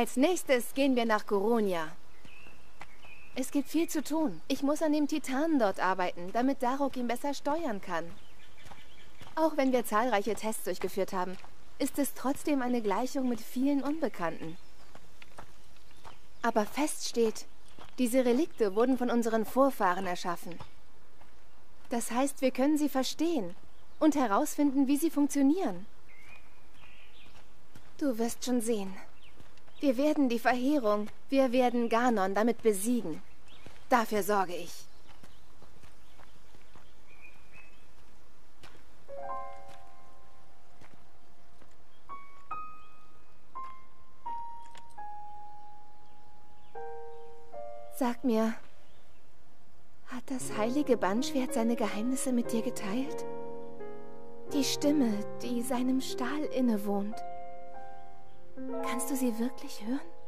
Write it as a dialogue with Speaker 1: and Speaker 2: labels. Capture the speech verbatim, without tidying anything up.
Speaker 1: Als nächstes gehen wir nach Goronia. Es gibt viel zu tun. Ich muss an dem Titanen dort arbeiten, damit Darok ihn besser steuern kann. Auch wenn wir zahlreiche Tests durchgeführt haben, ist es trotzdem eine Gleichung mit vielen Unbekannten. Aber fest steht, diese Relikte wurden von unseren Vorfahren erschaffen. Das heißt, wir können sie verstehen und herausfinden, wie sie funktionieren. Du wirst schon sehen. Wir werden die Verheerung, wir werden Ganon damit besiegen. Dafür sorge ich. Sag mir, hat das heilige Bandschwert seine Geheimnisse mit dir geteilt? Die Stimme, die seinem Stahl innewohnt. Kannst du sie wirklich hören?